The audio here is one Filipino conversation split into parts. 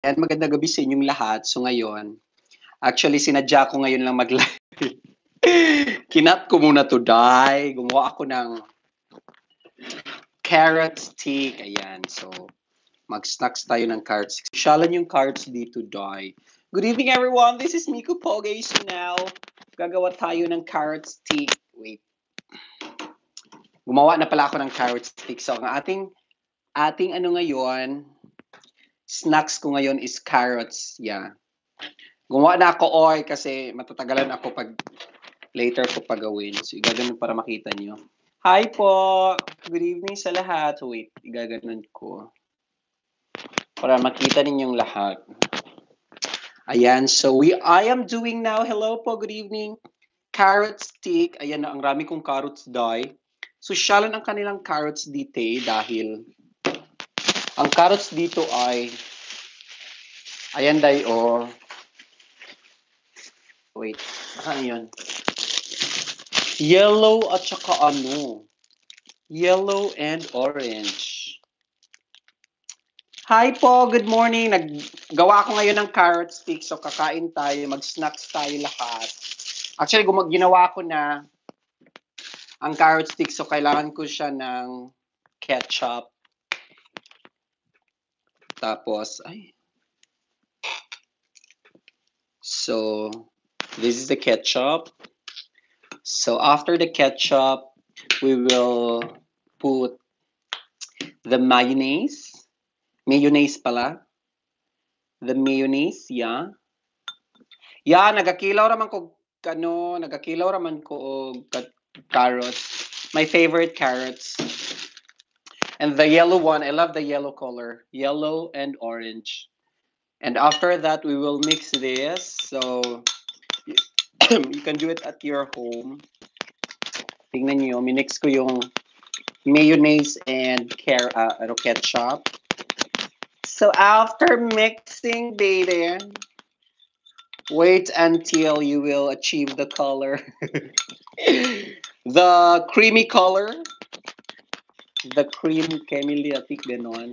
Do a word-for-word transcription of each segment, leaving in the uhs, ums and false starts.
Yan, magandang gabi sa inyong lahat. So ngayon, actually sinadya ko ngayon lang mag-live. Kinat ko muna to die. Gumawa ako ng carrot stick. Ayan, so mag-snacks tayo ng carrot stick. Syalan yung carrots dito die. Good evening everyone, this is Miko Poge. So now, gagawa tayo ng carrot stick. Wait. Gumawa na pala ako ng carrot stick. So ang ating, ating ano ngayon, snacks ko ngayon is carrots. Yeah. Gumawa na ako oy kasi matatagalan ako pag later ko pagawin. So, igaganon para makita nyo. Hi po! Good evening sa lahat. Wait, igaganon ko. Para makita ninyong lahat. Ayan, so we, I am doing now, hello po, good evening. Carrot stick. Ayan na, ang rami kong carrots dye. So, syalan ang kanilang carrots dito dahil ang carrots dito ay ayan day o oh. Wait, ano yun? Yellow at saka ano? Yellow and orange. Hi po, good morning. Naggawa ako ngayon ng carrot stick. So kakain tayo, mag-snacks tayo lahat. Actually, gumag ginawa ko na ang carrot stick. So kailangan ko siya ng ketchup. Tapos, ay. So, this is the ketchup. So after the ketchup, we will put the mayonnaise. Mayonnaise pala. The mayonnaise, yeah. Yeah, nagakilaw raman ko kano, nagakilaw raman ko og carrots. My favorite carrots. And the yellow one, I love the yellow color. Yellow and orange. And after that, we will mix this. So, you can do it at your home. Tingnan niyo, minix ko yung mayonnaise and car uh, ano, ketchup. So after mixing, baby, wait until you will achieve the color. The creamy color. The cream kemiliatik ganon.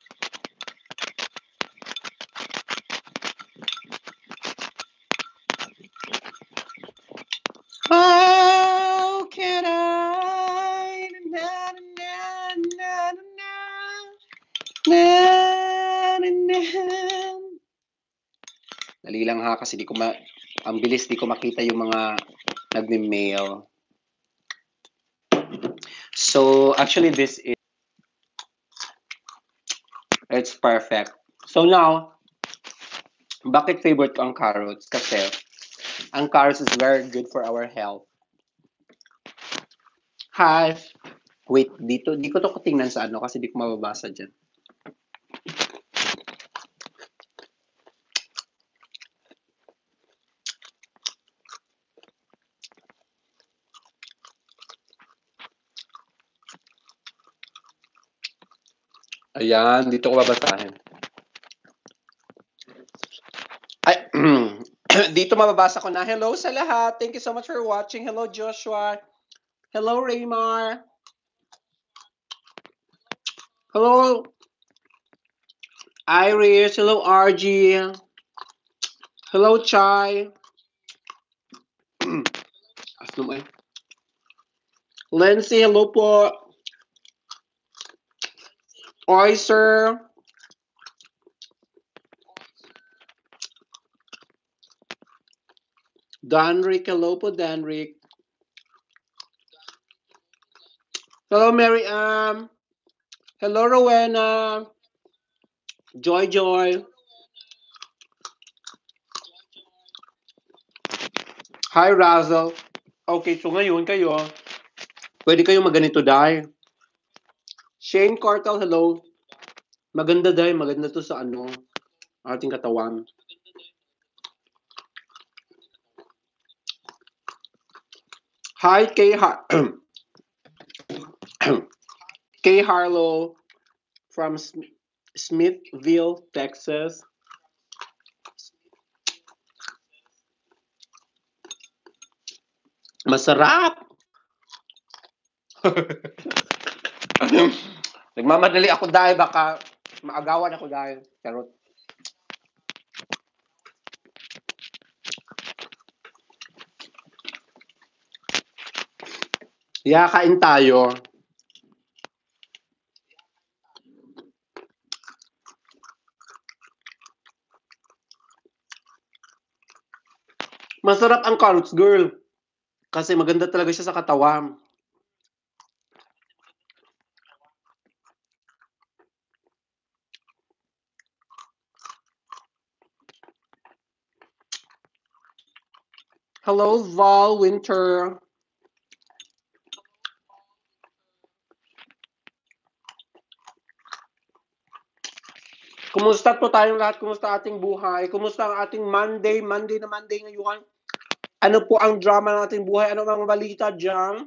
How can I? Na, na, na, na, na, na, na. Dali lang ha kasi di ko ma ang bilis di ko makita yung mga nagme-mail. So actually this is it's perfect. So now, bakit favorite ko ang carrots? Kasi ang carrots is very good for our health. Hi. Wait, dito di ko to tingnan sa ano kasi di ko mababasa diyan. Ayan, dito ko babasahin. Ay, dito mababasa ko na. Hello sa lahat. Thank you so much for watching. Hello, Joshua. Hello, Raymar. Hello, Iris. Hello, R G. Hello, Chai. Lindsay, hello po. Oyster. Danrick, hello po, Danrick. Hello, Mary Ann. Hello, Rowena. Joy, Joy. Hi, Razzle. Okay, so ngayon kayo, pwede kayong maganito, Day. Shane Cartel, hello. Maganda, Day. Maganda to sa ano, ating katawan. Hi, Kay Har Kay Harlow from Sm Smithville, Texas. Masarap! Nagmamadali ako dahil baka maagawan ako dahil. Charot. Yeah, kain tayo. Masarap ang carrots, girl. Kasi maganda talaga siya sa katawan. Hello, Val Winter. Kumusta po tayong lahat? Kumusta ating buhay? Kumusta ang ating Monday? Monday na Monday ngayon. Ano po ang drama ng ating buhay? Ano ang balita dyan?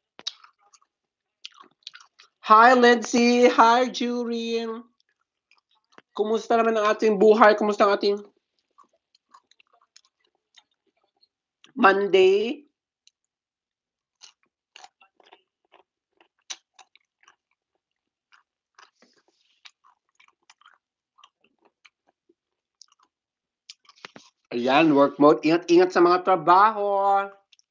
Hi, Lindsay. Hi, Jurien. Kumusta naman ang ating buhay? Kumusta ang ating Monday? Ayan, work mode. Ingat-ingat sa mga trabaho.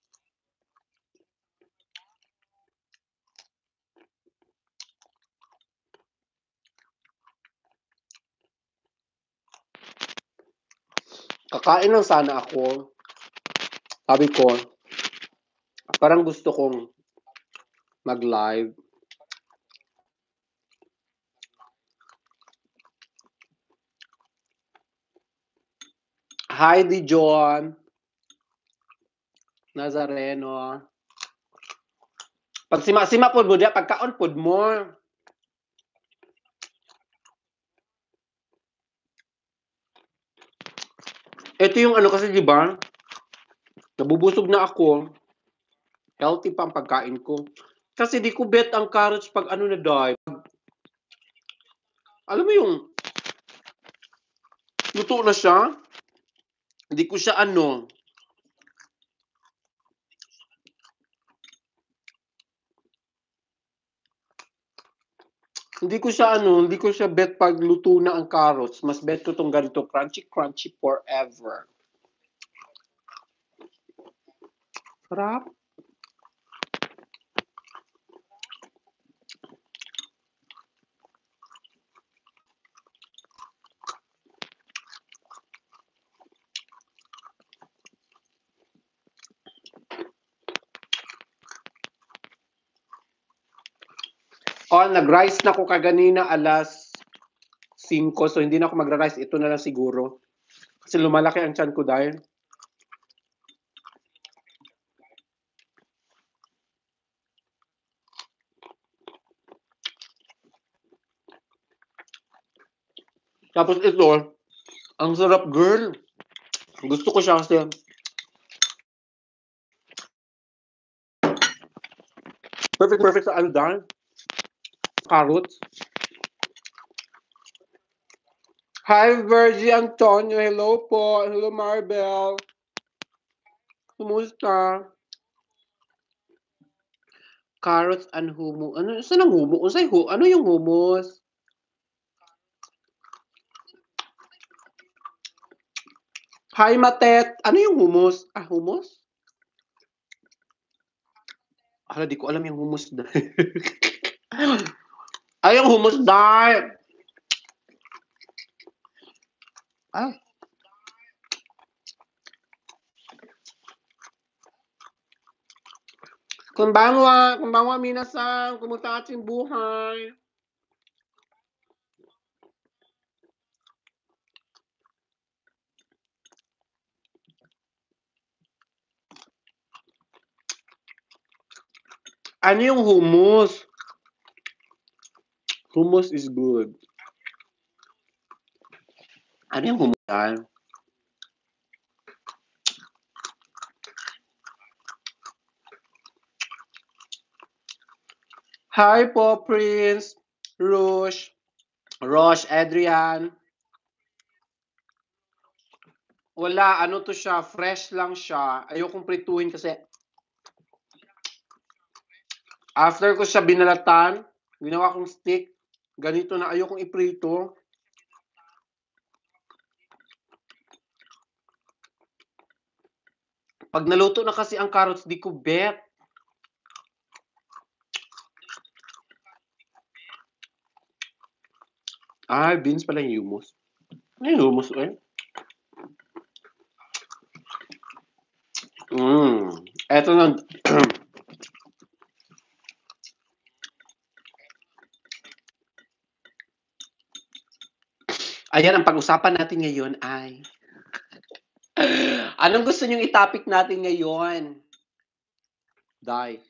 Kakain lang sana ako. Sabi ko, parang gusto kong mag-live. Hi, Dijon. Nazareno. Pag sima-sima po mo diya, pagkaon po mo. Ito yung ano kasi, di ba? Nabubusog na ako. Healthy pa ang pagkain ko. Kasi di ko bet ang carrots pag ano na dahil. Alam mo yung luto na siya. Hindi ko siya ano. Hindi ko siya ano, hindi ko siya bet pag luto na ang carrots. Mas bet ko tong ganito, crunchy crunchy forever. Sarap. Oh, nag-rice na ko kaganina alas singko, so hindi na ako magra-rice. Ito na lang siguro. Kasi lumalaki ang tiyan ko dahil. Tapos ito, ang sarap, girl. Gusto ko siya kasi perfect, perfect sa ano dahil. Carrots. Hi, Virgie Antonio. Hello po. Hello, Marbel. Kumusta? Carrots and hummus. Ano, saan ang hummus? Unsay hu ano yung hummus? Hi, Matet. Ano yung hummus? Ah, hummus? Hala, di ko alam yung hummus na. Ay, yung hummus dahil. Ah. Konbanwa, konbanwa minasan. Kumusta ating buhay? Ano yung hummus? Hummus is good. Ano yung hummus dahil? Hi po, Prince, Rush, Rosh, Adrian. Wala, ano to siya, fresh lang siya. Ayokong prituhin kasi after ko siya binalatan, ginawa kong stick, ganito na ayokong iprito. Pag naluto na kasi ang carrots, di ko bet. Ah, beans pala yung hummus. Ay, hummus eh. Mm. Eto na. Ayan, ang pag-usapan natin ngayon ay anong gusto niyong i-topic natin ngayon? Day.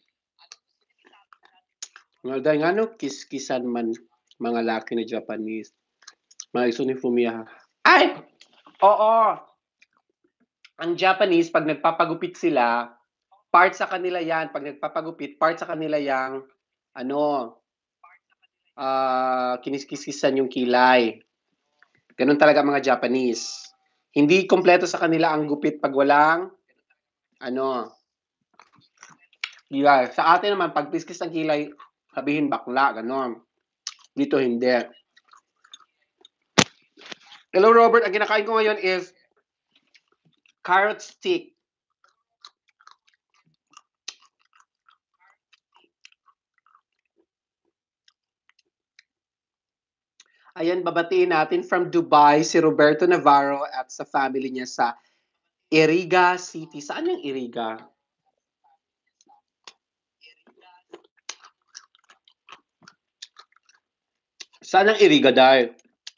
Nga day nga no, kiss-kissan man mga laki na Japanese. Mga iso ni Fumiya. Ay! Oo! Ang Japanese, pag nagpapagupit sila, part sa kanila yan. Pag nagpapagupit, part sa kanila yang ano, ah kiniskiskisan yung kilay. Ganun talaga mga Japanese. Hindi kompleto sa kanila ang gupit pag walang ano, kilay. Sa atin naman, pag kiskis ng kilay, sabihin bakla, ganon. Dito hindi. Hello Robert, ang kinakain ko ngayon is carrot stick. Ayan, babatiin natin from Dubai si Roberto Navarro at sa family niya sa Iriga City. Saan yung Iriga? Saan ang Iriga dahil?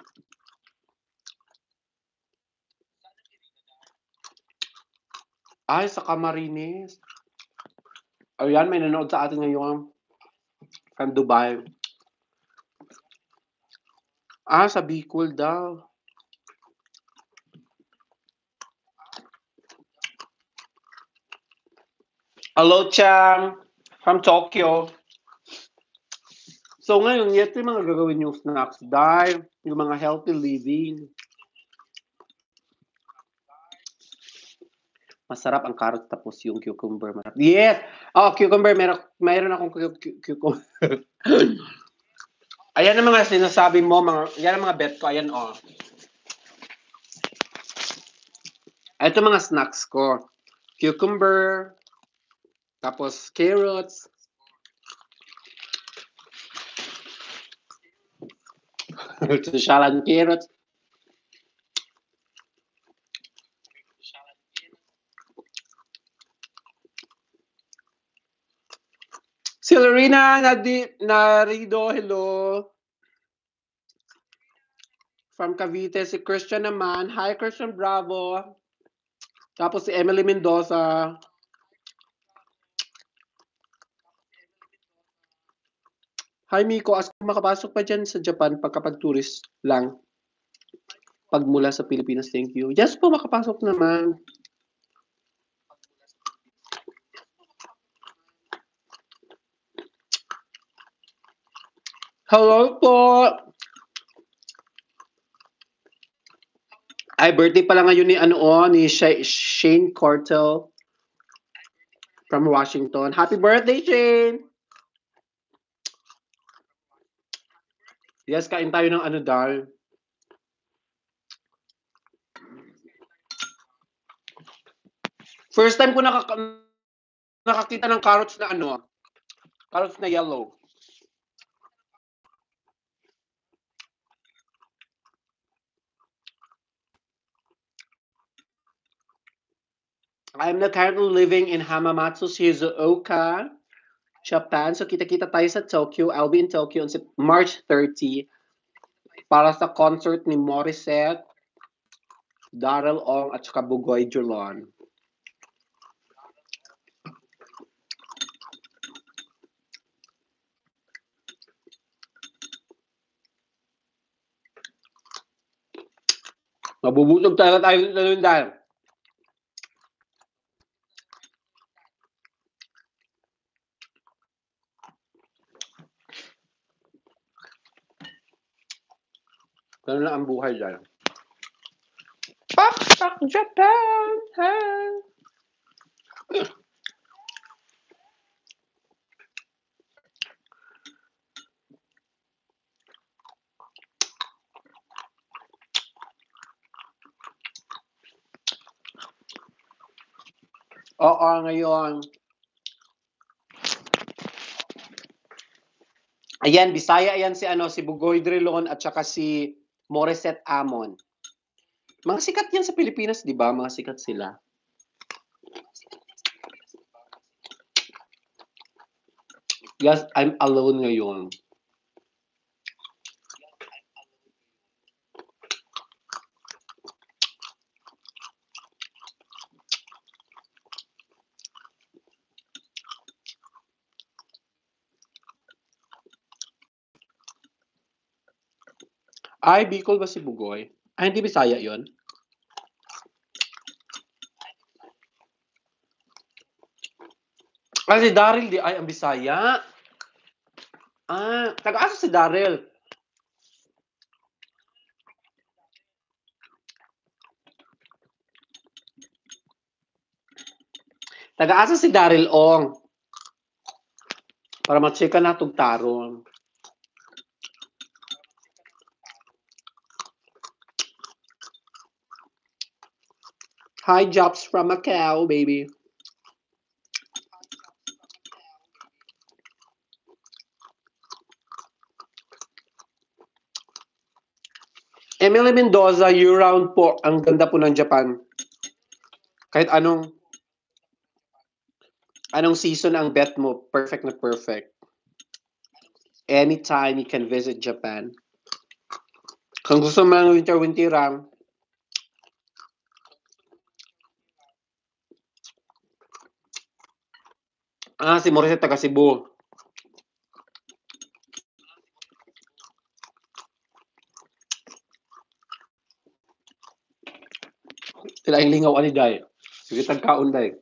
Ay, sa Camarines. Ayan, may nanood sa atin ngayon from Dubai. Ah, sa Bicol daw. Hello, Chang. From Tokyo. So ngayon, ito yung mga gagawin yung snacks dahil yung mga healthy living. Masarap ang carrot tapos yung cucumber. Masarap. Yes! Oh, cucumber. Meron, meron akong cucumber. Ayan ang mga sinasabi mo. Mga, yan ang mga bet ko. Ayan, oh. Ito mga snacks ko. Cucumber. Tapos carrots. Shalan carrots. Si Lorena Nadi, Narido, hello. From Cavite, si Christian naman. Hi, Christian Bravo. Tapos si Emily Mendoza. Hi, Miko. As makapasok pa dyan sa Japan pagkapag-tourist lang. Pag mula sa Pilipinas, thank you. Yes po, makapasok naman. Hello po. Ay, birthday pala ngayon ni ano oh, ni Shane Cortel from Washington. Happy birthday, Shane! Yes, kain tayo ng ano dal. First time ko nakaka nakakita ng carrots na ano, carrots na yellow. I'm not currently living in Hamamatsu, Shizuoka, Japan. So kita-kita tayo sa Tokyo. I'll be in Tokyo on March thirtieth para sa concert ni Morissette, Darrell Ong at saka Bugoy Julon. Mabubusog talaga tayo sa lundan. Ganun lang ang buhay dyan. Pak Pak Japan! Hey! Oo, ngayon. Ayan, Bisaya yan si ano si Bugoy Drilon at saka si Morissette Amon. Mga sikat yan sa Pilipinas, di ba? Mga sikat sila. Yes, I'm alone ngayon. Ay, Bicol ba si Bugoy? Ay, hindi Bisaya yon. Ah, si Daryl di ay ang Bisaya. Ah, taga-asa si Daryl. Taga-asa si Daryl Ong. Para ma-checka na tong taron. Hi, Jobs from Macau, baby. Emily Mendoza, year-round po. Ang ganda po ng Japan. Kahit anong anong season ang bet mo, perfect na perfect. Anytime you can visit Japan. Kung gusto mo ng winter-winterang, ah, si Morissette taga Cebu. Sila ang lingaw ani day. Sige tagkaon day.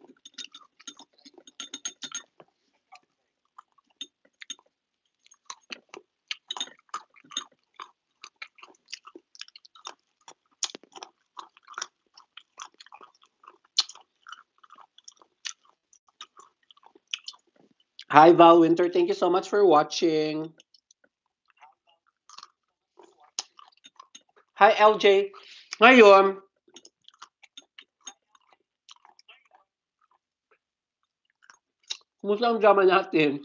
Hi Val Winter, thank you so much for watching. Hi L J. Ngayon, kumusta ang drama natin?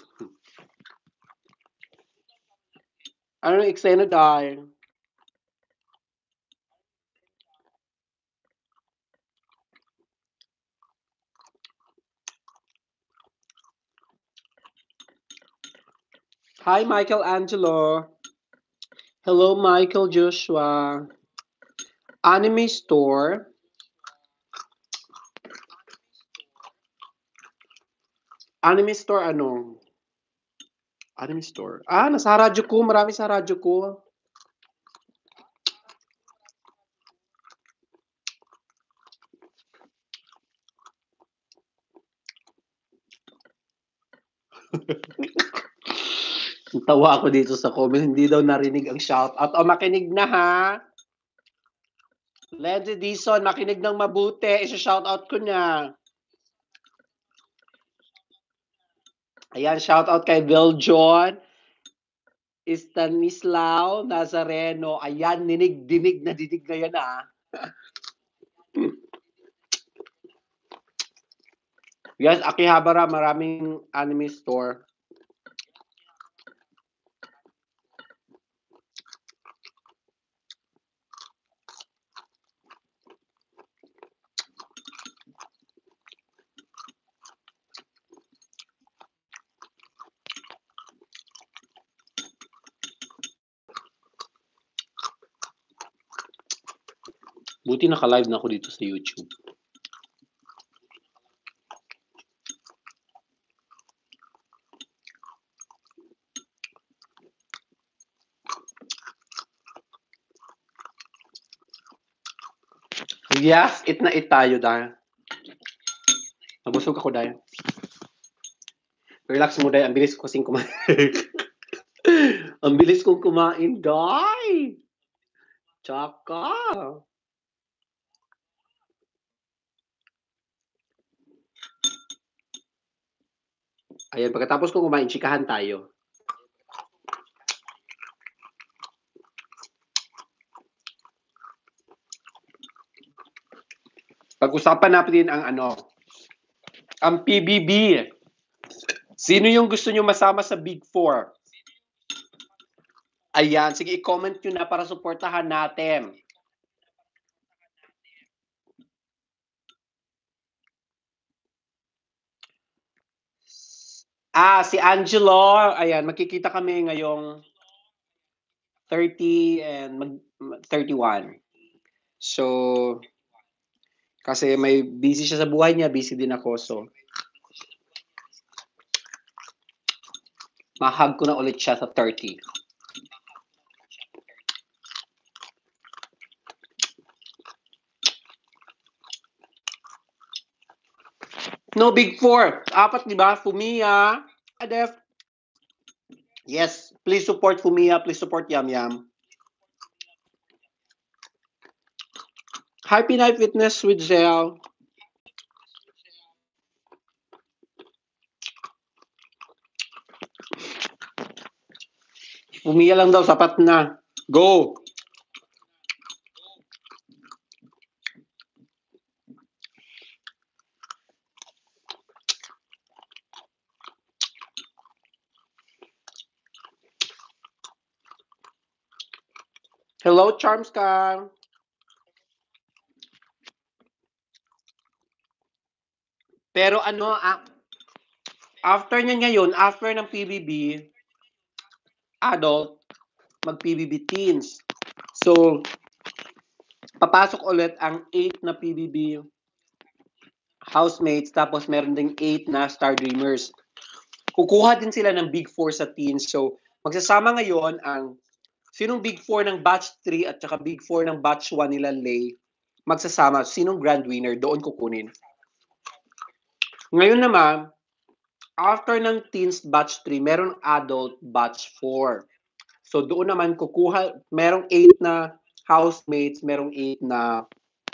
Anong eksena dahil? Hi Michael Angelo. Hello Michael Joshua. Anime store. Anime store ano? Anime store. Ah, nasa radyo ko. Marami sa radyo ko. Tawa ako dito sa comment. Hindi daw narinig ang shoutout. O, makinig na ha. Lenzy Dison, makinig ng mabuti. Isa-shoutout ko niya. Ayan, shoutout kay Bill John. Stanislao Nazareno. Ayan, ninig-dinig na dinig na yan ha. Yes, Akihabara, maraming anime store. Buti naka-live na ako dito sa YouTube. Yes, it na it tayo dahil. Nabusog ako dahil. Relax mo dahil. Ang bilis ko kasing kumain. Ang bilis kong kumain dahil. Tsaka. Ayan, pagkatapos kong kumain, chikahan tayo. Pag-usapan natin ang ano, ang P B B. Sino yung gusto nyo masama sa Big Four? Ayan, sige i-comment nyo na para suportahan natin. Ah, si Angelo, ayan, magkikita kami ngayong thirty and mag thirty-one. So, kasi may busy siya sa buhay niya, busy din ako. So, mahag ko na ulit siya sa thirty. No, big four. Apat, di ba? Fumia, Adef. Yes, please support Fumia. Please support Yam Yam. Happy Night Fitness with Zell. Fumia lang daw, sapat na. Go! Hello, Charmscar. Pero ano, ah, after niya ngayon, after ng P B B, adult, mag-P B B teens. So, papasok ulit ang eight na P B B housemates, tapos meron ding eight na Star Dreamers. Kukuha din sila ng Big Four sa teens. So, magsasama ngayon ang sinong Big Four ng Batch three at saka Big Four ng Batch one nila Lay, magsasama. Sinong grand winner, doon kukunin. Ngayon naman, after ng teens Batch three, meron adult Batch four. So, doon naman kukuha, merong eight na housemates, merong eight na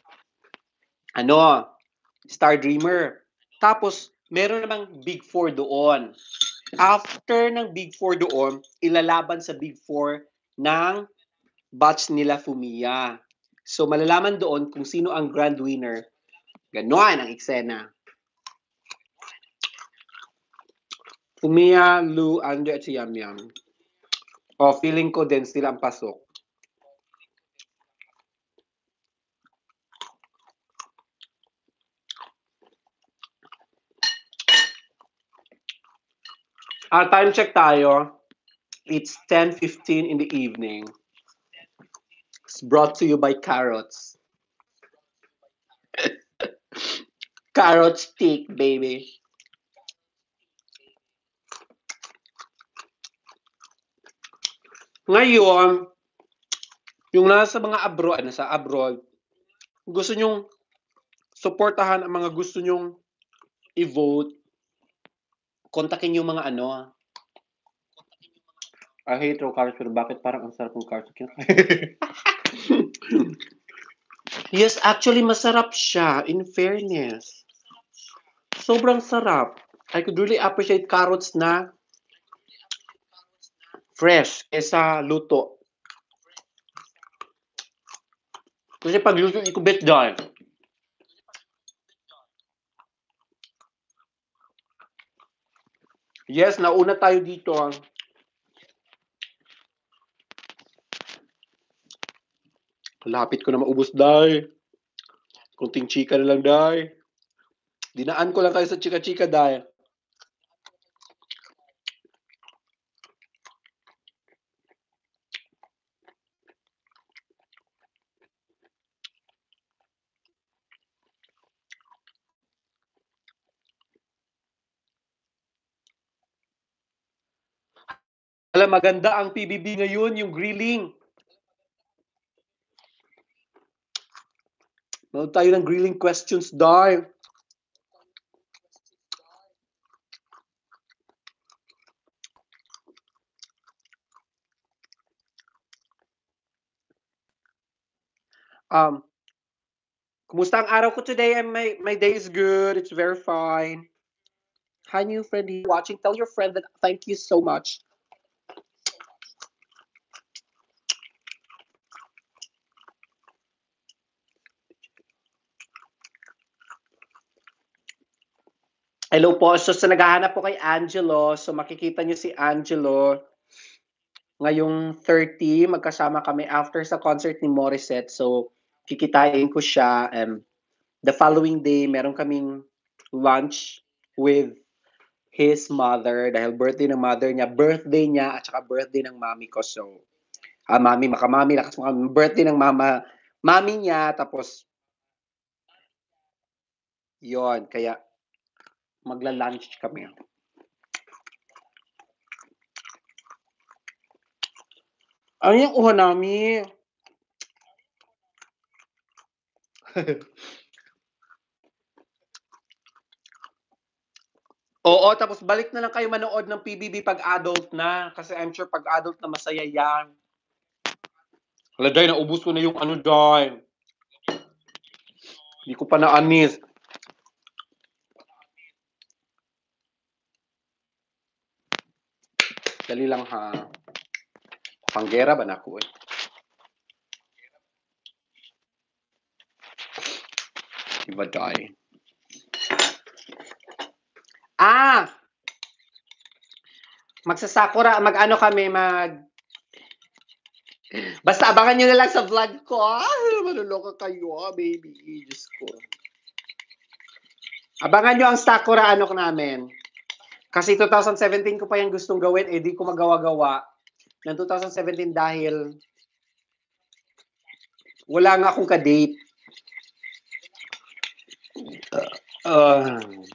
ano, Star Dreamer. Tapos, meron namang Big Four doon. After ng Big Four doon, ilalaban sa Big Four ng batch nila Fumia. So, malalaman doon kung sino ang grand winner. Ganon ang eksena. Fumia, Lu, Andre, at si Yam Yam. O, feeling ko din sila ang pasok. Ah, time check tayo. It's ten fifteen in the evening. It's brought to you by Carrots. Carrot stick, baby. Ngayon, yung nasa mga abroad, nasa abroad, gusto nyong supportahan ang mga gusto nyong i-vote, kontakin yung mga ano. I hate raw carrots, pero bakit parang ang sarap ng carrots? Yes, actually, masarap siya, in fairness. Sobrang sarap. I could really appreciate carrots na fresh kesa luto. Kasi pag luto, ikubit dyan. Yes, nauna tayo dito. Lapit ko na maubos, day. Kunting chika na lang, day. Dinaan ko lang kayo sa chika-chika, day. Alam, maganda ang P B B ngayon, yung grilling. Manood tayo ng grilling questions, day. Um, kumusta ang araw ko today? And my, my day is good. It's very fine. Hi, new friend watching. Tell your friend that thank you so much. Hello po. So, sa naghahanap po kay Angelo, so makikita niyo si Angelo. ngayong thirty, magkasama kami after sa concert ni Morissette. So, kikitain ko siya. Um, the following day, meron kaming lunch with his mother dahil birthday ng mother niya, birthday niya at saka birthday ng mami ko. So, ah, mami, makamami, lakas mo kami. Birthday ng mama, mami niya, tapos, yon kaya magla-lunch kami. Ano yung kuha namin? Oo, tapos balik na lang kayo manood ng P B B pag adult na. Kasi I'm sure pag adult na masaya yan. Wala, Day, naubos ko na yung ano, Day. Hindi ko pa na-anis. Dali lang ha. Panggera ba na ako eh? Diba, Day? Ah! Magsasakura, mag-ano kami, mag... Basta abangan nyo na lang sa vlog ko. Ah, manuloka kayo, ah, baby. Diyos ko. Abangan nyo ang Sakura ano ko namin. Kasi twenty seventeen ko pa yan gustong gawin, eh di ko magawa-gawa. Ng twenty seventeen dahil wala nga akong ka-date. Uh,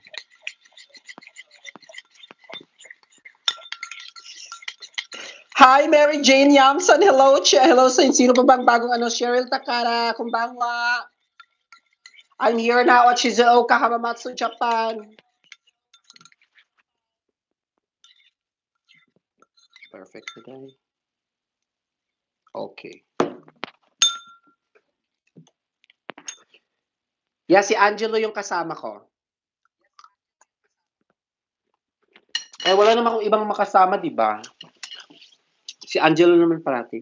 Hi, Mary Jane Yamson. Hello, Ch hello sa sino pa bang bagong ano? Cheryl Takara, kumbangwa. I'm here now at Shizuoka, Hamamatsu, Japan. Perfect today. Okay. Yeah, si Angelo yung kasama ko. Eh, wala naman akong ibang makasama, di ba? Si Angelo naman parati.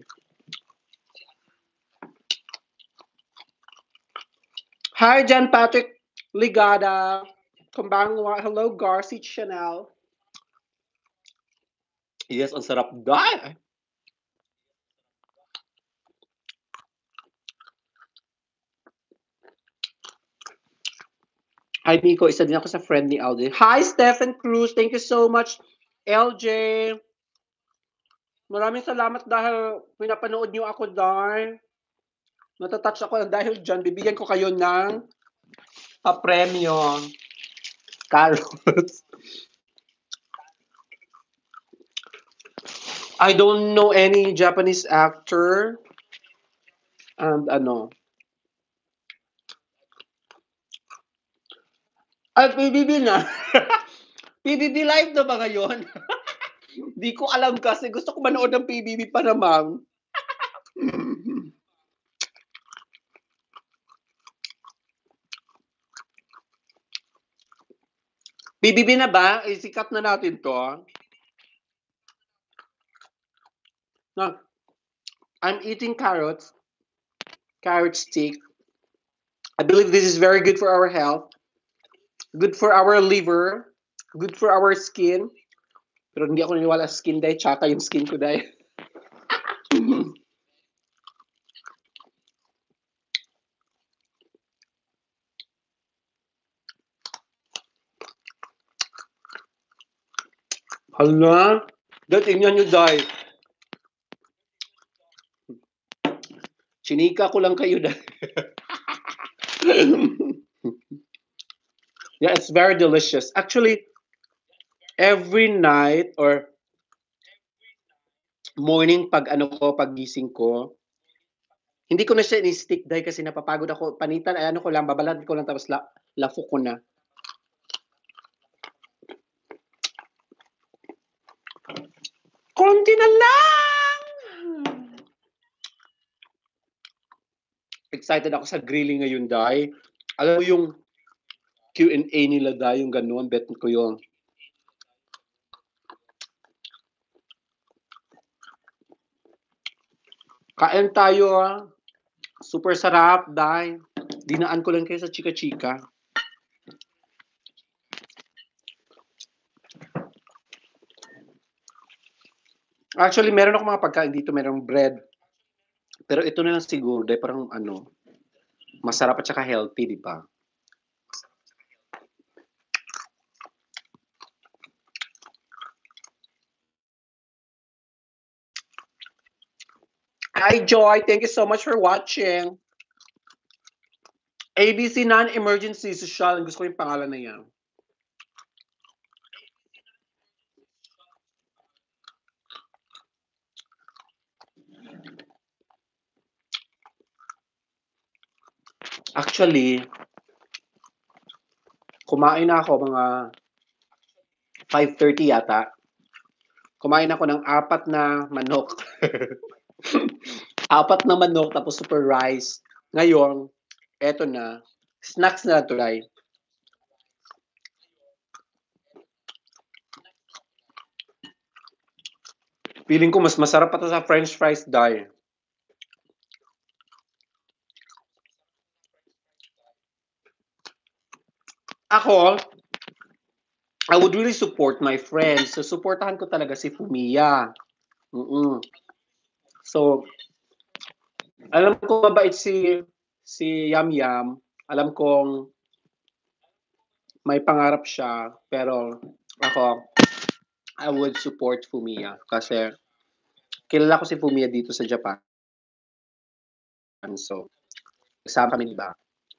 Hi, John Patrick Ligada. Kumbangwa. Hello, Garci Chanel. Yes, ang sarap. Dai! Hi, Miko. Isa din ako sa friend ni L J. Hi, Stephen Cruz. Thank you so much, L J. Maraming salamat dahil pinapanood niyo ako, Dar. Natatouch ako dahil dyan. Bibigyan ko kayo ng pa-premyo. Carrots. I don't know any Japanese actor. And ano. Ay, P B B na. P B B live na ba ngayon? Di ko alam kasi gusto ko manood ng P B B pa naman. P B B na ba? Isikat na natin to. No. I'm eating carrots. Carrot stick. I believe this is very good for our health. Good for our liver. Good for our skin. Pero hindi ako naniwala sa skin dahil tsaka yung skin ko dahil. Hala. Dahil tingnan nyo dahil. Chinika ko lang kayo dahil. Yeah, it's very delicious. Actually, every night or morning pag ano ko, pag gising ko, hindi ko na siya ni-stick dahil kasi napapagod ako. Panitan, ay ano ko lang, babalad ko lang tapos la, lafo ko na. Konti na lang! Excited ako sa grilling ngayon, Dai. Alam mo yung Q and A nila, Dai, yung ganun, bet ko yung kain tayo, ah. Super sarap, Dai. Dinaan ko lang kayo sa chika-chika. Actually, meron akong mga pagkain dito, merong bread. Pero ito na lang siguro dahil parang ano, masarap at saka healthy, di ba? Hi, Joy. Thank you so much for watching. A B C Non-Emergency Social. Gusto ko yung pangalan na yan. Actually, kumain na ako mga five thirty yata. Kumain ako ng apat na manok. Apat na manok tapos super rice. Ngayon, eto na. Snacks na lang tulay. Feeling ko mas masarap pa to sa french fries dahil. Ako, I would really support my friends. So, supportahan ko talaga si Fumiya. Mm-mm. So, alam ko mabait si si Yam Yam. Alam kong may pangarap siya. Pero ako, I would support Fumiya. Kasi kilala ko si Fumiya dito sa Japan. So, kasama kami, di ba?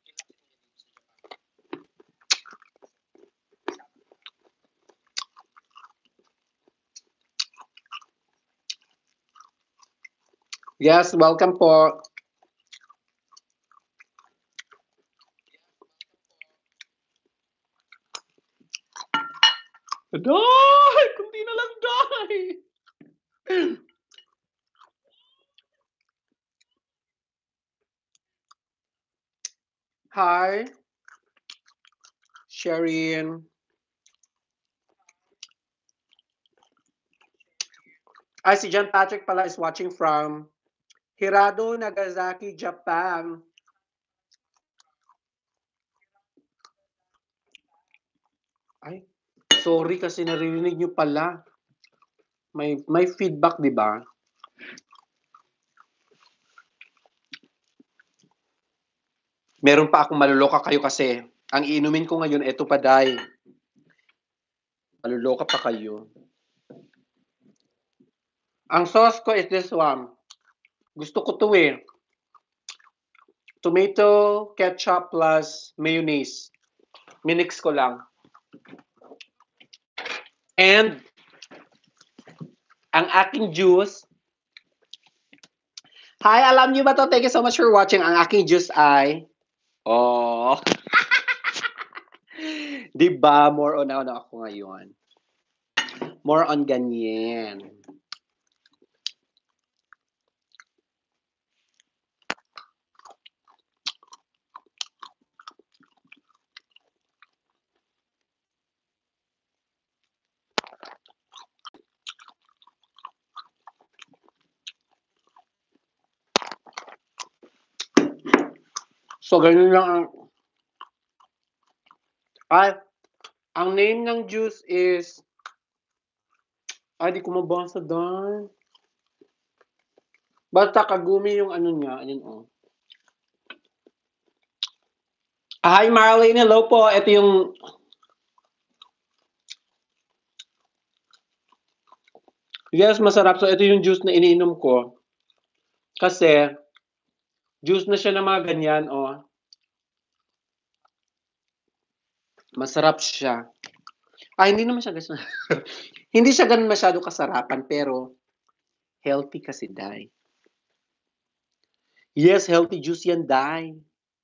Yes, welcome po. Day! Kunti na lang, Day! Hi, Sherin. Ay, si John Patrick pala is watching from Hirado, Nagasaki, Japan. Ay, sorry kasi naririnig nyo pala. May, may feedback, di ba? Meron pa akong maluloka kayo kasi ang inumin ko ngayon, eto pa, Day. Maluloka pa kayo. Ang sauce ko is this one. Gusto ko to eh. Tomato, ketchup plus mayonnaise. Minix ko lang. And ang aking juice. Hi, alam niyo ba to? Thank you so much for watching. Ang aking juice ay oh. 'Di ba? More on ano ako ngayon. More on ganyan. So, ganun lang ang ay, ang name ng juice is ay, di ko mabasa doon. Basta Kagumi yung ano niya. Ayun, oh. Hi, Marlene. Hello po. Ito yung yes, masarap. So, ito yung juice na iniinom ko. Kasi, juice na siya ng mga ganyan, oh. Masarap siya. Ah, hindi naman siya guys. Hindi siya ganun masyado kasarapan, pero healthy kasi, Day. Yes, healthy juice yan, Day.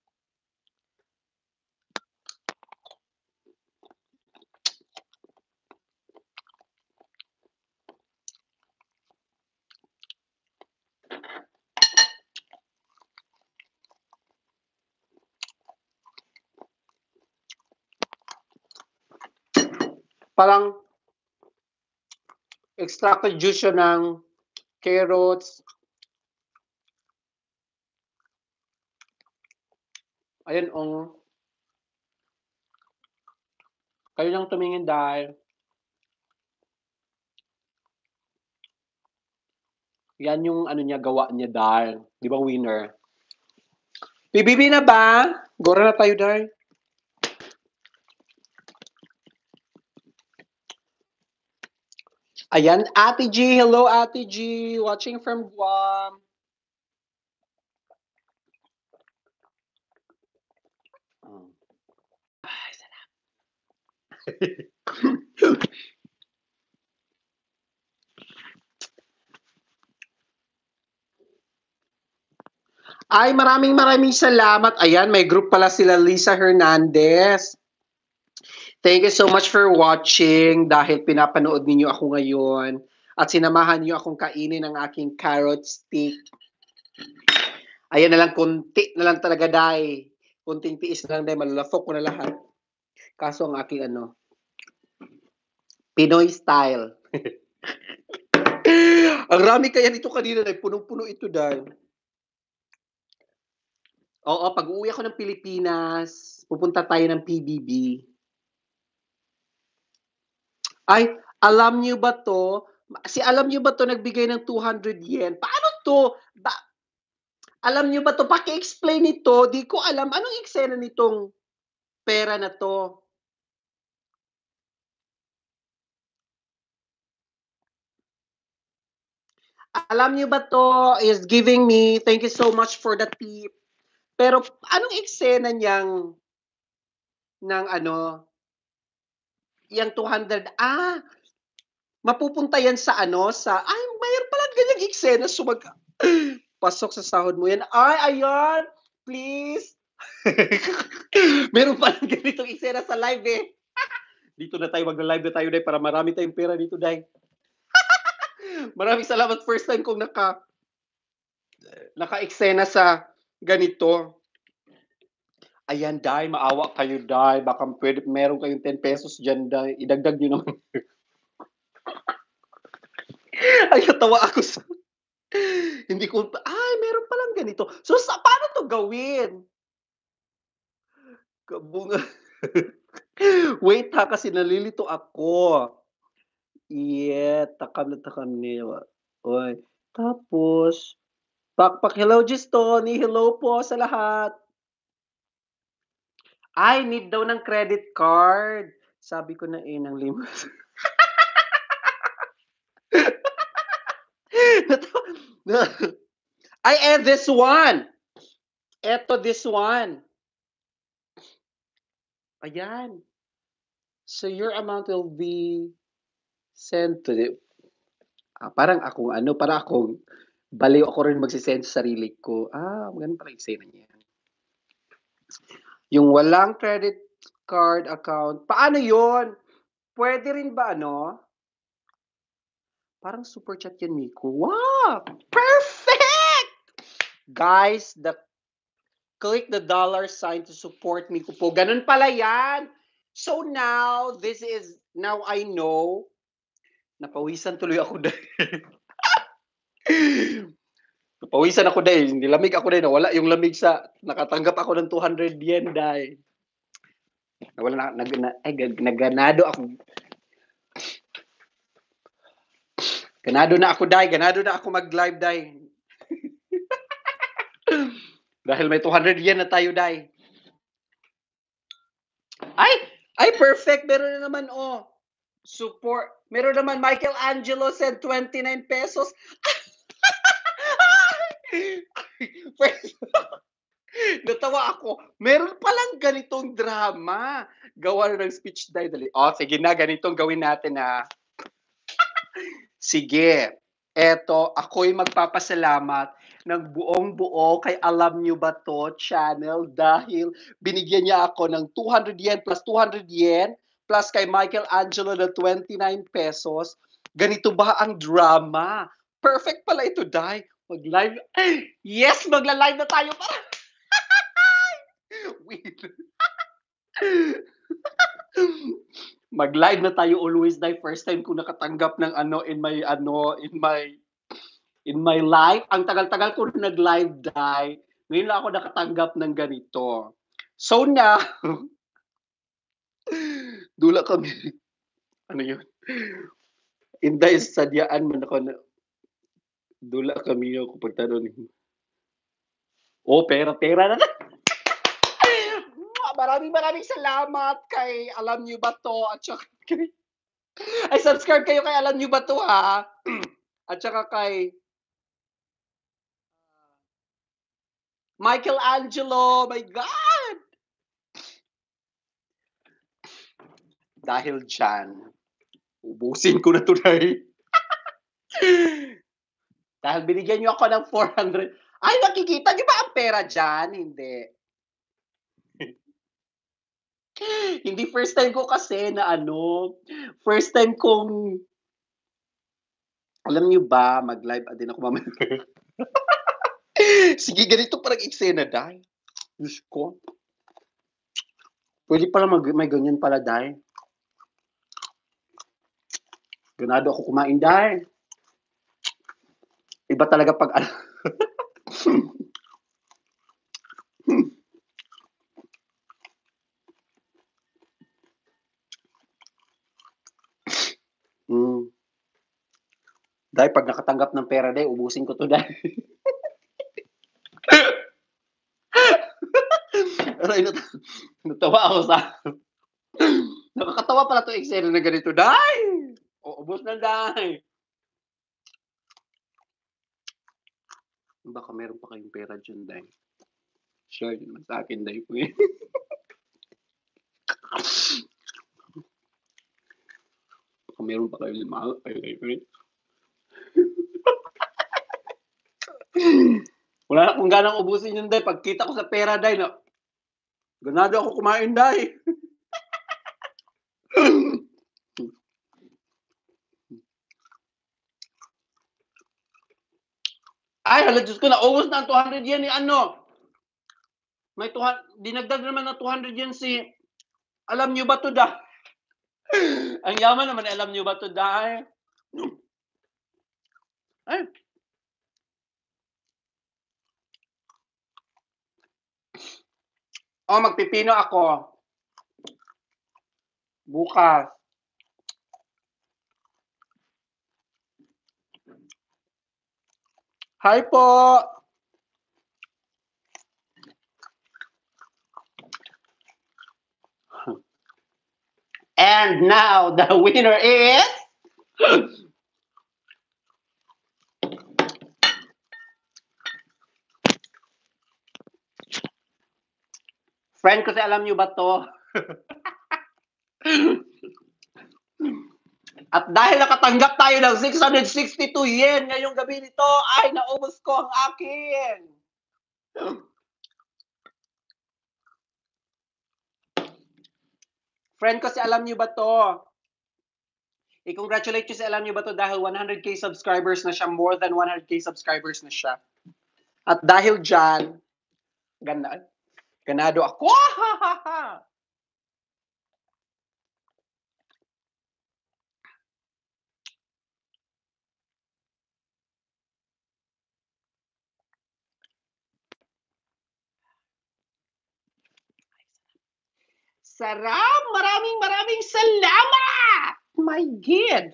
Parang extracted juice siya ng carrots. Ayan, oh. Kayo lang tumingin, Day. Yan yung ano niya, gawa niya, Day. Di ba winner? P B B na ba? Gora na tayo, Day. Ayan, Ate G. Hello, Ate G. Watching from Guam. Ay, sarap. Ay, maraming maraming salamat. Ayan, may group pala sila Lisa Hernandez. Thank you so much for watching dahil pinapanood ninyo ako ngayon at sinamahan niyo akong kainin ang aking carrot stick. Ayan na lang, kunti na lang talaga, Day. Kunting tiis na lang, Day. Malalafok ko na lahat. Kaso ang aking ano, Pinoy style. Ang rami kaya nito kanina, Day. Punong-puno ito, Day. Oo, pag uuwi ako ng Pilipinas, pupunta tayo ng P B B. Ay, alam niyo ba to? Si alam niyo ba to nagbigay ng two hundred yen? Paano to? Ba alam niyo ba to? Paki-explain ito. Di ko alam. Anong eksena nitong pera na to? Alam niyo ba to is giving me, thank you so much for the tip. Pero anong eksena niyang ng ano, yung two hundred, ah, mapupunta yan sa ano, sa, ay, mayroon palang ganyang eksena, sumag, pasok sa sahod mo yan. Ay, ayan, please. Meron palang ganitong eksena sa live eh. Dito na tayo, mag-live na tayo, Day, para marami tayong pera dito, Day. Maraming salamat, first time kong naka, naka-eksena sa ganito. Ayan, Day, maawa kayo, Day. Baka pwede, meron kayong ten pesos dyan, Day. Idagdag nyo naman. Ay, natawa ako sa... Hindi ko... Ay, meron palang ganito. So, sa, paano to gawin? Kabunga. Wait ha, kasi nalilito ako. Yeah, takam na takam niya. Oy. Tapos, pakpak, hello, Gistoni. Hello po sa lahat. Ay, need daw ng credit card. Sabi ko na eh, ng lima. Ay, and this one. Eto, this one. Ayan. So, your amount will be sent to the... Ah, parang akong ano, parang akong baliw ako rin magsisend sa sarili ko. Ah, ganun pala eksena niya. Yung walang credit card account, paano yon? Pwede rin ba ano? Parang super chat yan, Miko. Wow! Perfect! Guys, the click the dollar sign to support Miko po. Ganun pala yan. So now, this is, now I know, napawisan tuloy ako dahil. Napawisan ako dahil, nilamig ako dahil, nawala yung lamig sa, nakatanggap ako ng two hundred yen dahil. Nawala na, nag, na, ay, naganado ako. Ganado na ako, Day. Ganado na ako mag-live, Day. Dahil may two hundred yen na tayo, Day. Ay! Ay, perfect. Meron na naman, oh. Support. Meron naman, Michael Angelo said twenty-nine pesos. Natawa ako. Meron palang ganitong drama. Gawa na ng speech, Day. Dali. Oh, sige na, ganitong gawin natin, ha. Sige. Eto, ako'y magpapasalamat ng buong buo kay Alam Nyo Ba To channel dahil binigyan niya ako ng two hundred yen plus two hundred yen plus kay Michael Angelo na twenty-nine pesos. Ganito ba ang drama? Perfect pala ito, Day. Mag-live. Yes, magla-live na tayo para. Wait. Mag-live na tayo always, Day. First time ko nakatanggap ng ano in my ano in my in my life. Ang tagal-tagal ko nag-live, Day. Ngayon lang ako nakatanggap ng ganito. So now, dula kami. Ano yun? Inday, sadyaan man ako na Dula kami ako pagtanong ni oh, pera, pera na maraming maraming salamat kay Alam Niyo Ba 'To at saka kay ay subscribe kayo kay Alam Niyo Ba 'To ha. At saka kay Michelangelo, my God! Dahil diyan, ubusin ko na 'to Day. Dahil binigyan niyo ako ng four hundred ay nakikita niyo ba ang pera diyan? Hindi. Hindi first time ko kasi na ano, first time kong alam niyo ba mag-live ah, din ako mamaya. Sige ganito palang eksena Day. Diyos ko. Puwede pala mag may ganyan pala Day. Ganado ako kumain Day. Iba talaga pag ano Hmm. Day, 'pag nakatanggap ng pera Day, ubusin ko 'to Day. Aray nata natawa ako sa nakakatawa pala 'tong eksena na ganito Day! O ubos na Day. Baka meron pa kayong pera diyan Day. Share niyo naman sa'kin Day. Baka meron pa kayong lima Wala na akong ganang ubusin yun Day, pagkita ko sa pera Day na ganado ako kumain Day. Ay hala Diyos ko naubos na ang two hundred yen ni ano, may two hun dinagdag naman ng two hundred yen si Alam Niyo Ba 'To Day. Ang yaman naman ni Alam Niyo Ba 'To Day. Ay. Oh, magpipino ako. Bukas. Hi po. And now the winner is friend ko si Alam Niyo Ba 'To. At dahil nakatanggap tayo ng six hundred sixty-two yen ngayong gabi nito, ay naubos ko ang akin. Friend ko si Alam Niyo Ba 'To. I-congratulate niyo si Alam Niyo Ba 'To dahil one hundred K subscribers na siya, more than one hundred K subscribers na siya. At dahil diyan, gana ganado ako. Sarap! Maraming maraming salamat! My God!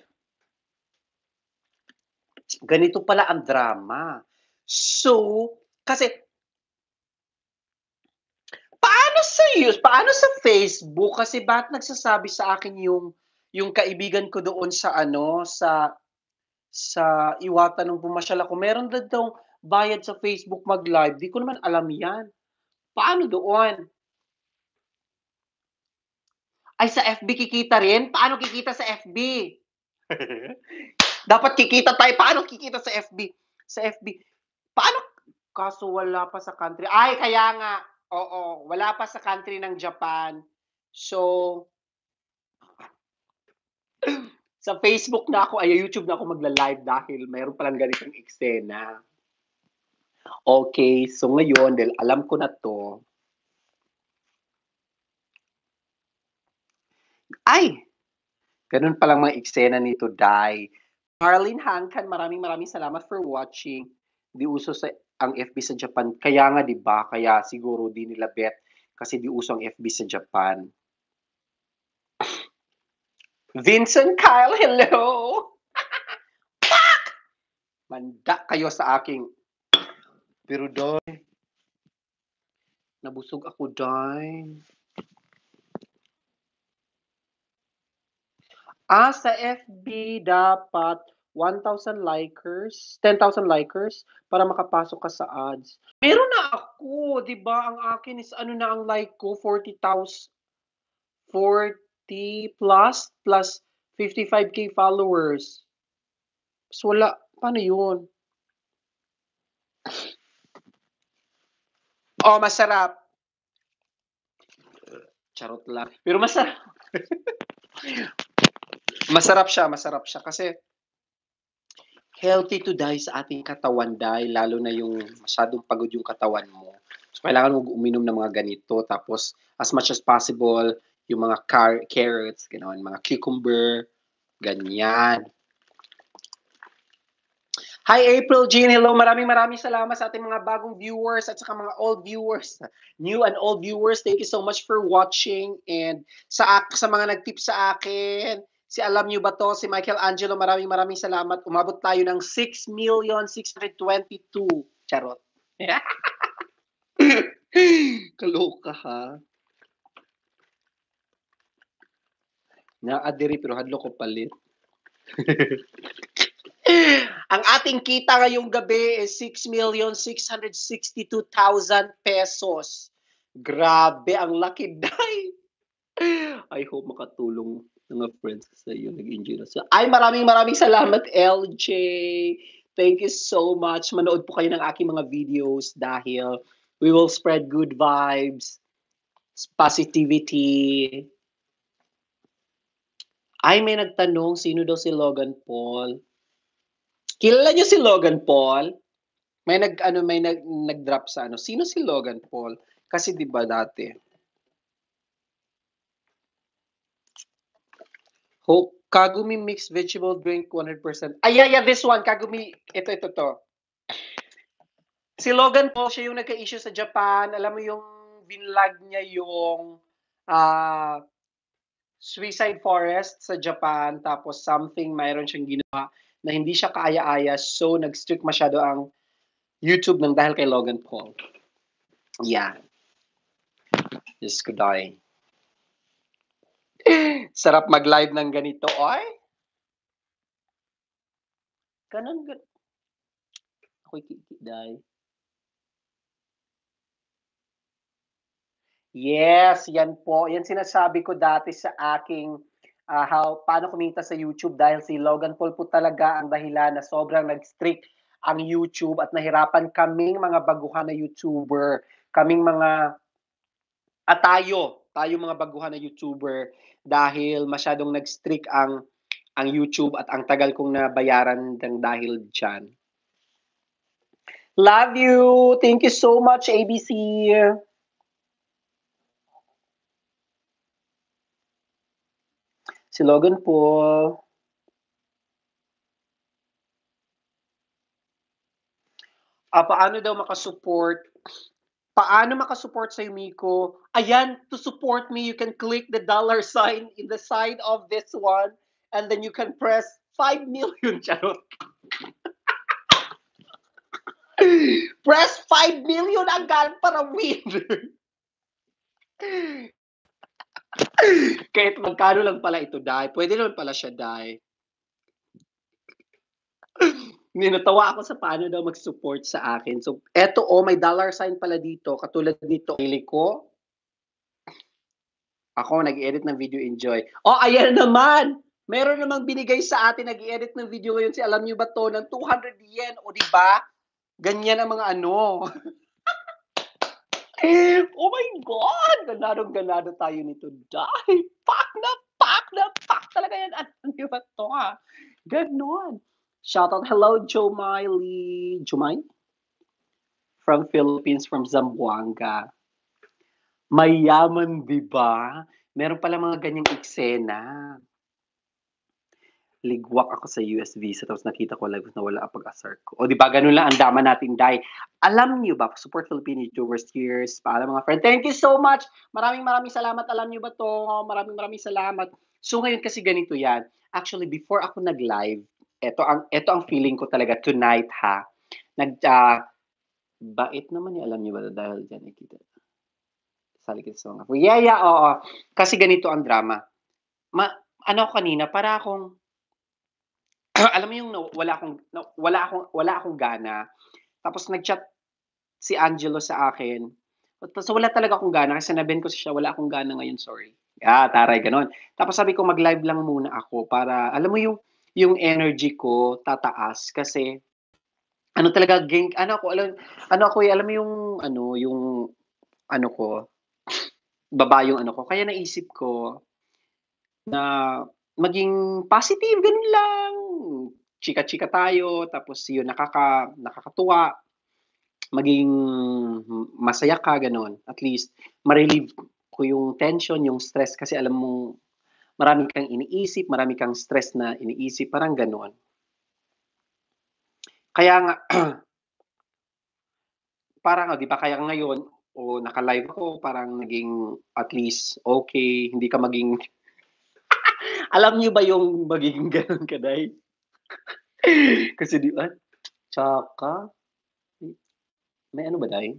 Ganito pala ang drama. So, kasi paano sa you paano sa Facebook? Kasi ba't nagsasabi sa akin yung yung kaibigan ko doon sa ano, sa sa Iwata nung pumasyal ako, meron na daw bayad sa Facebook mag-live, 'di ko naman alam 'yan. Paano doon? Ay sa F B kikita rin? Paano kikita sa F B? Dapat kikita tayo, paano kikita sa F B? Sa F B, paano kaso wala pa sa country ay kaya nga, oo, wala pa sa country ng Japan. So sa Facebook na ako, ay YouTube na ako magla-live dahil meron palang ganitong eksena. Okay, so ngayon dahil alam ko na 'to ay! Ganun palang mga eksena nito, Day. Marlene Hankan, maraming maraming salamat for watching. 'Di uso sa ang F B sa Japan, kaya nga 'di ba, kaya siguro 'di nila bet kasi 'di uso ang F B sa Japan. Vincent Kyle, hello! Pak! Manda kayo sa aking pero day, nabusog ako day. Ah, sa F B dapat one thousand likers, ten thousand likers para makapasok ka sa ads. Meron na ako, 'di ba? Ang akin is ano na ang like ko forty thousand forty plus plus fifty-five k followers. So wala, paano 'yun? Oh, masarap. Charot lang. Pero masarap. Masarap siya, masarap siya kasi healthy to die sa ating katawan dahil lalo na yung masyadong pagod yung katawan mo. So, kailangan mo uminom ng mga ganito. Tapos, as much as possible, yung mga car- carrots, gano'n, mga cucumber, ganyan. Hi April Jean, hello. Maraming maraming salamat sa ating mga bagong viewers at saka mga old viewers, new and old viewers. Thank you so much for watching and sa sa mga nag-tip sa akin. Si alam niyo ba to, si Michael Angelo, maraming maraming salamat. Umabot tayo ng six million six hundred twenty-two. Charot. Kaloka ha. Naadiri pero hadlo ko palit. Ang ating kita ngayong gabi is six million six hundred sixty-two thousand pesos. Grabe, ang laki day. I hope makatulong mga friends sa iyo. Nag-enjoy na sa. Ay, maraming maraming salamat, L J. Thank you so much. Manood po kayo ng aking mga videos dahil we will spread good vibes, positivity. Ay, may nagtanong, sino daw si Logan Paul? Kilala niyo si Logan Paul? May nag ano may nag nag-drop sa ano. Sino si Logan Paul? Kasi 'di ba dati. Hope Kagumi mixed vegetable drink one hundred percent. Ay, yeah, yeah, this one, Kagumi. Ito, ito, to. Si Logan Paul, siya yung nagka-issue sa Japan. Alam mo yung binlag niya yung uh, suicide forest sa Japan. Tapos something, mayroon siyang ginawa na hindi siya kaaya-aya. So, nag-strict masyado ang YouTube ng dahil kay Logan Paul. Yeah. Diyos ko dahil. Sarap mag-live ng ganito. Oy! Ganun, ganun. Ako'y kikiday. Yes, yan po. Yan sinasabi ko dati sa aking uh, how, paano kumita sa YouTube dahil si Logan Paul po talaga ang dahilan na sobrang nag-strict ang YouTube at nahirapan kaming mga baguhan na YouTuber, kaming mga at tayo, tayo mga baguhan na YouTuber dahil masyadong nag-strict ang ang YouTube at ang tagal kong nabayaran ng dahil dyan. Love you! Thank you so much, A B C! Si Logan Paul. Ah, paano daw makasupport? Paano makasupport sa Miko? Ayan, to support me, you can click the dollar sign in the side of this one and then you can press five million. Charot. Press five million agad para win. Kahit magkano lang pala ito, Dai. Pwede naman pala siya, Dai. Ninatawa ako sa paano daw mag-support sa akin. So, eto oh, may dollar sign pala dito. Katulad dito, ili ko. Ako, nag-edit ng video, enjoy. Oh, ayan naman! Meron namang binigay sa atin, nag-edit ng video ngayon si alam niyo ba to, ng two hundred yen. O, di ba? Ganyan ang mga ano. Oh my God! Ganadong-ganado tayo nito. Dahil, pak na, pak na, pak talaga yan. Ano niyo ba to, ha? Ganon. Shoutout, hello, Jomiley. Jomai? From Philippines, from Zamboanga. Mayaman, di ba? Meron pala mga ganyang eksena. Ligwak ako sa U S visa tapos nakita ko live na wala ang pag-asar ko. O di ba ganun lang ang dama natin, Dai. Alam niyo ba, support Filipino YouTubers, cheers, paalam mga friend. Thank you so much. Maraming maraming salamat. Alam niyo ba to? Maraming maraming salamat. So ngayon kasi ganito yan. Actually, before ako nag-live, Eto ang eto ang feeling ko talaga tonight ha, nag ah, bait naman eh, alam niyo ba dahil diyan nakikita Salikin sa mga yeah, yeah, oo. Kasi ganito ang drama, ma ano ako kanina para akong alam mo yung na wala akong na wala akong wala akong gana, tapos nag-chat si Angelo sa akin, tapos wala talaga akong gana kasi sinabihan ko siya, "Wala akong gana ngayon, sorry." Ah, taray gano'n. Tapos sabi ko, "Mag-live lang muna ako para alam mo yung yung energy ko tataas." Kasi ano talaga gen ano ako alam ano ako, eh, alam mo yung ano, yung ano ko, baba yung ano ko. Kaya naisip ko na maging positive, gano'n lang. Chika-chika tayo tapos yun nakaka nakakatuwa, maging masaya ka gano'n. At least ma-relieve ko yung tension, yung stress kasi alam mong marami kang iniisip, marami kang stress na iniisip, parang gano'n. Kaya nga parang, oh, 'di ba kaya ngayon, oh, naka-live ako parang naging at least okey, hindi ka maging alam niyo ba yung magiging gano'n ka, Day? Kasi 'di ba tsaka may ano ba, Day?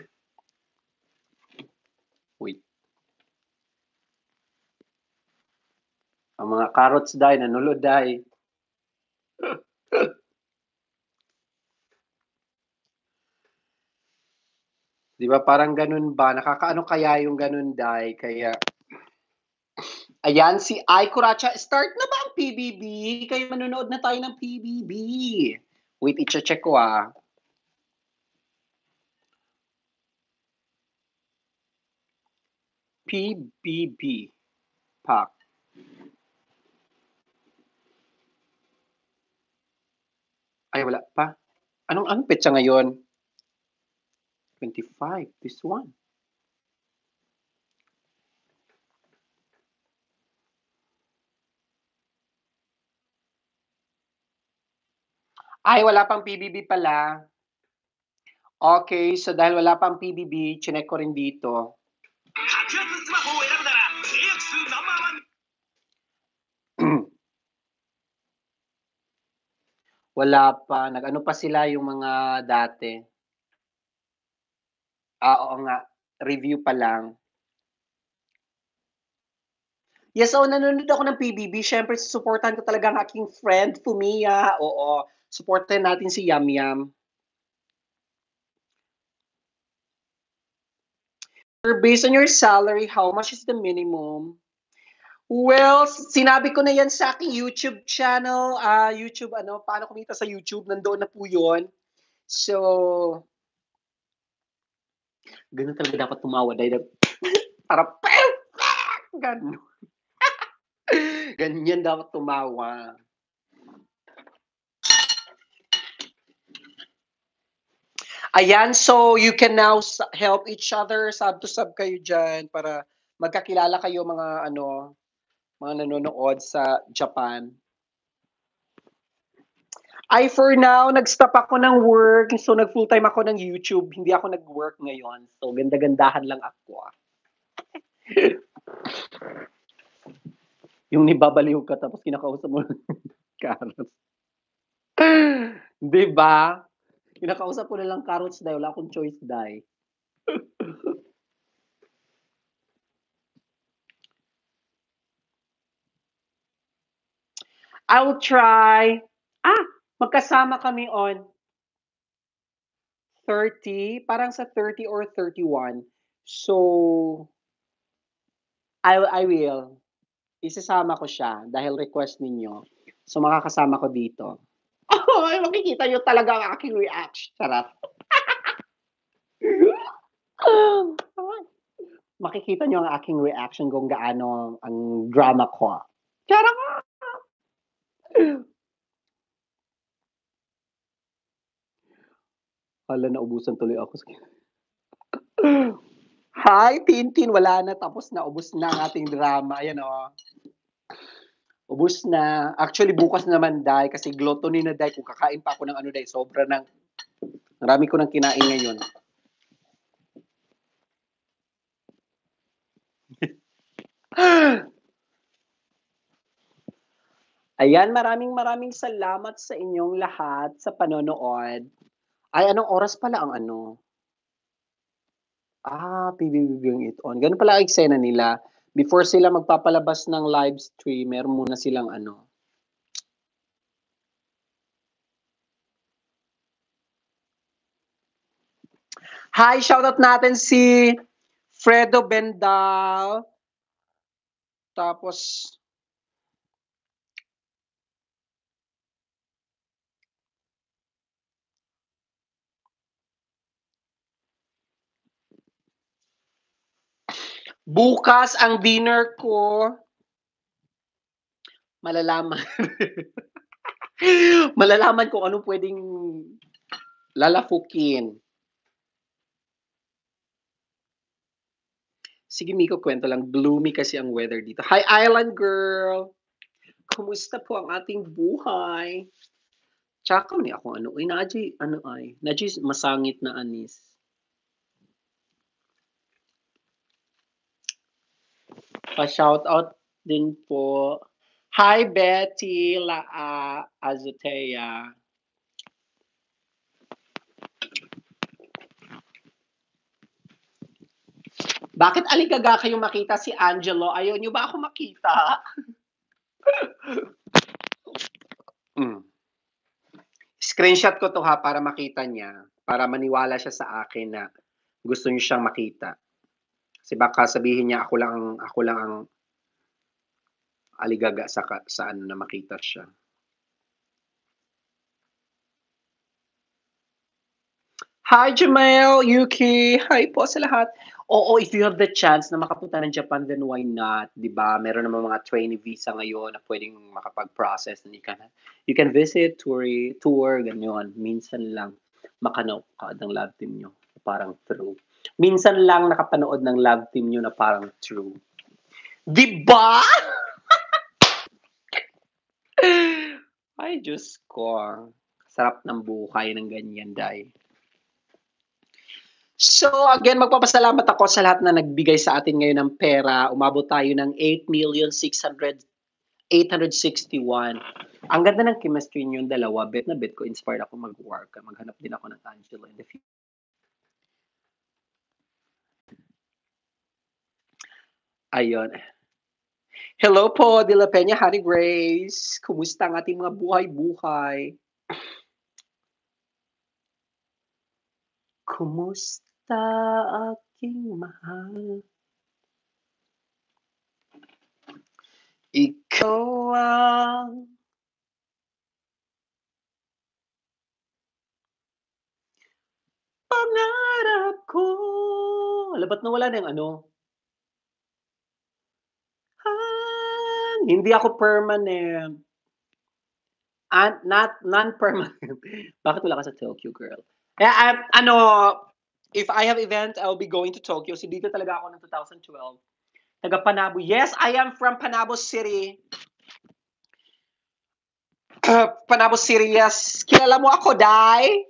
Wait. Ang mga carrots, Day, nanulod, Day. 'Di ba parang gano'n ba, nakakaano kaya yung gano'n, Day, kaya ayan si Ai Curacha, start na ba ang P B B? Kaya manonood na tayo ng P B B. Wait, iche-check ko, ah. P B B, pack. Ay wala pa. Anong anong petsa ngayon? twenty-five, this one. Ay wala pang P B B pala. Okey, so dahil wala pang P B B, chineck ko rin dito. Wala pa, nag-ano pa sila yung mga dati. Ah, oo nga, review pa lang. Yes, oo, nanonood ako ng P B B, siyempre susuportahan ko talaga ang aking friend Fumiya, oo. Suportahan natin si Yamyam. Based on your salary, how much is the minimum? Well, sinabi ko na 'yan sa aking YouTube channel, ah, YouTube ano, paano kumita sa YouTube, nandoon na po 'yun. So, gano'n talaga dapat tumawa dahil para gano'n. Ganyan dapat tumawa. Ayan, so you can now s help each other, sub to sub kayo diyan para magkakilala kayo mga ano, mga nanonood sa Japan. Ay, for now, nag-stop ako ng work. So, nag-full-time ako ng YouTube. Hindi ako nag-work ngayon. So, ganda-gandahan lang ako, ah. Yung nababaliw ka tapos kinakausap mo carrots. 'Di ba? Kinakausap ko na lang carrots, Day, wala akong choice, Day. I will try. Ah, magkasama kami on thirty, parang sa thirty or thirty-one. So, I I will. Isasama ko siya dahil request ninyo. So, makakasama ko dito. Ay, makikita niyo talaga ang aking reaction, charot. Makikita niyo ang aking reaction kung gaano ang drama ko. Charot! Hala, naubusan tuloy ako sa Hi, Tintin, wala na, tapos na, ubos na ang ating drama. Ayan, oh. Ubos na. Actually, bukas naman, Day, kasi gluttony na, Day. Kung kakain pa ako ng ano, Day, sobra ng marami ko ng kinain ngayon. Ayan, maraming maraming salamat sa inyong lahat sa panonood. Ay, anong oras pala ang ano? Ah, pibibigyan it on. Gano'n pala ang eksena nila. Before sila magpapalabas ng live stream, meron muna silang ano. Hi, shoutout natin si Fredo Bendal. Tapos, bukas ang dinner ko, malalaman. malalaman kung ano pwedeng lalafukin. Sige, Miko, kwento lang. Gloomy kasi ang weather dito. Hi, Island Girl! Kumusta po ang ating buhay? Tsaka ni ako ano, ay naadya ano ay, naadya masangit na anis. Pa-shoutout din po. Hi, Betty La uh, Azotea. Bakit aligaga kayo makita si Angelo? Ayaw niyo ba ako makita? mm. Screenshot ko to ha para makita niya, para maniwala siya sa akin na gusto niyo siyang makita. Kasi baka sabihin niya ako lang ako lang ang aligaga sa sa ano na makita siya. Hi, Jamel, Yuki. Hi po sa lahat. Oo, if you have the chance na makapunta ng Japan, then why not? Diba? Meron naman mga trainee visa ngayon na pwedeng makapag-process. You can, you can visit, tour, tour, ganyan. Minsan lang makanood ng love team nyo. Parang true. Minsan lang nakapanood ng love team nyo na parang true. Diba? Ay, Diyos ko. Sarap ng buhay ng ganyan, dahil. So again, magpapasalamat ako sa lahat na nagbigay sa atin ngayon ng pera. Umabot tayo ng eight million six hundred eight hundred sixty-one. Ang ganda ng chemistry niyong dalawa. Bet na bet ko, inspired ako mag-work. Maghanap din ako ng Angelo in the future. Ayun. Hello po, De La Peña, Honey Grace. Kumusta ang ating mga buhay-buhay? Kumusta aking mahal? Ikaw ang pangarap ko. Ala, ba't nawala na yung ano? Ah, hindi ako permanent. Ah, not non-permanent. Bakit wala ka sa Tokyo, girl? Eh, um, ano, if I have event, I'll be going to Tokyo. Si dito talaga ako ng twenty twelve. Taga Panabo. Yes, I am from Panabo City. Panabo City, yes. Kilala mo ako, Dai?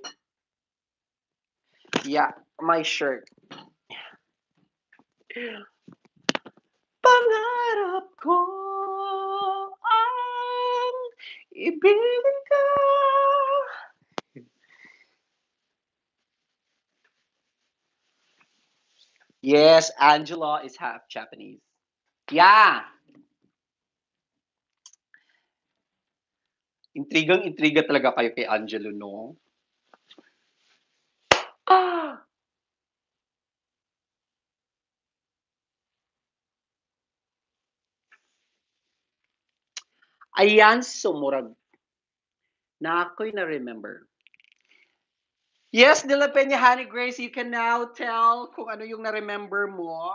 Yeah, my shirt. Pangarap ko ang ibigin ka. Yes, Angela is half Japanese. Yeah. Intrigang-intriga talaga kayo kay Angelo, no? Ah! Ayan, sumurag. Na ako'y na-remember. Yes, De La Peña, Honey Grace, you can now tell kung ano yung na-remember mo.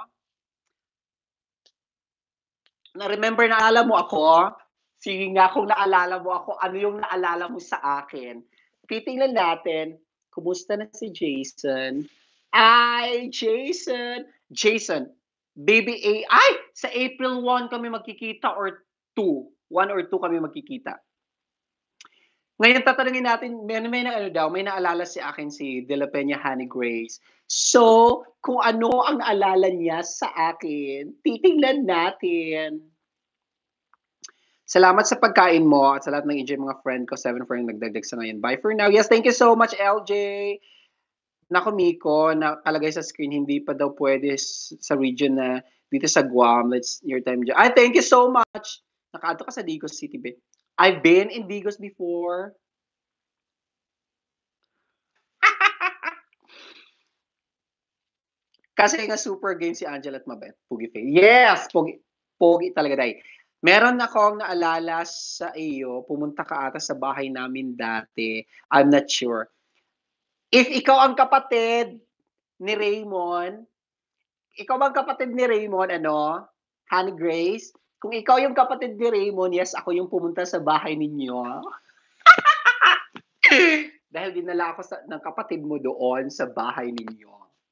Na-remember, naalala mo ako? Sige nga, kung naalala mo ako, ano yung naalala mo sa akin? Titingnan natin, kumusta na si Jason? Ay, Jason! Jason, baby A, ay! Sa April one kami magkikita or two? one or two kami magkikita. Ngayon tatanungin natin, may, may na ano daw, may naalala si akin si De La Peña Honey Grace. So, kung ano ang naalala niya sa akin, titingnan natin. Salamat sa pagkain mo at sa lahat ng enjoy mga friend ko, seven for yung nagdagdag sa ngayon. Bye for now. Yes, thank you so much, L J. Naku, Miko, nakalagay sa screen, hindi pa daw pwede sa region na dito sa Guam. Let's your time dyan. Ay, thank you so much. Nakaado ka sa Digos City, be. I've been in Digos before. Kasi nga super game si Angela at Mabet. Pugi Faye. Yes! Pugi, pugi talaga, day. Meron akong naalala sa iyo, pumunta ka ata sa bahay namin dati. I'm not sure. If ikaw ang kapatid ni Raymond, ikaw bang kapatid ni Raymond, ano? Honey Grace? Kung ikaw yung kapatid ni Raymond, yes, ako yung pumunta sa bahay ninyo. Dahil dinala ako sa, ng kapatid mo doon sa bahay ninyo.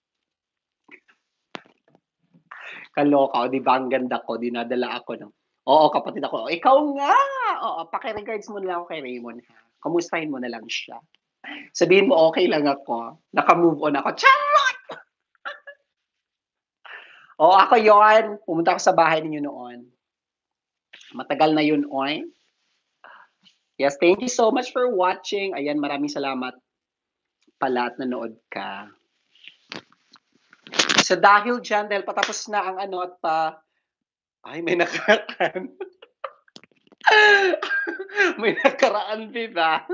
Kaloka, o di ba ang ganda ko, dinadala ako ng, oo, kapatid ako. Ikaw nga! Oo, pakiregards mo na lang ako kay Raymond, ha? Kamustahin mo na lang siya. Sabihin mo, okay lang ako. Naka-move on ako. Charot! Oo, ako yon. Pumunta ako sa bahay ninyo noon. Matagal na yun, oy. Yes, thank you so much for watching. Ayan, maraming salamat pala at nanood ka. So dahil dyan, dahil patapos na ang ano at pa, ay may nakaraan. May nakaraan, diba?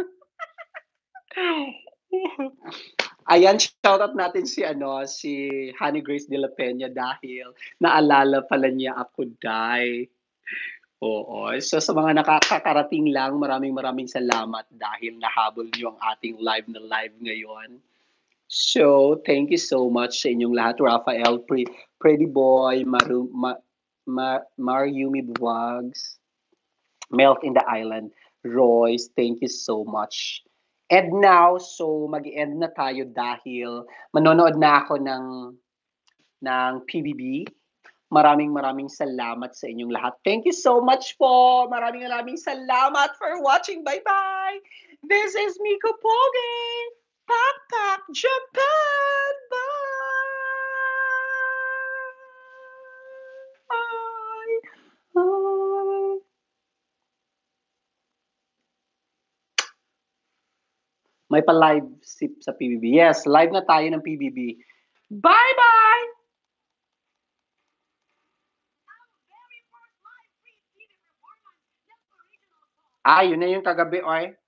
Ayan, shoutout natin si ano, si Honey Grace de la Peña dahil naalala pala niya ako, day. Oo. So sa mga nakakarating lang, maraming maraming salamat dahil nahabol niyo ang ating live na live ngayon. So, thank you so much sa inyong lahat. Rafael, Pre Pretty Boy, Maru, Ma, Ma, Mariumi Vlogs, Melt in the Island, Royce, thank you so much. And now, so mag-end na tayo dahil manonood na ako ng ng P B B. Maraming maraming salamat sa inyong lahat. Thank you so much po. Maraming maraming salamat for watching. Bye-bye. This is Miko Poge. Pak Pak Japan. Bye. Bye. May pa-live sip sa P B B. Yes, live na tayo ng P B B. Bye-bye! Ah, yun na yung kagabi, oy.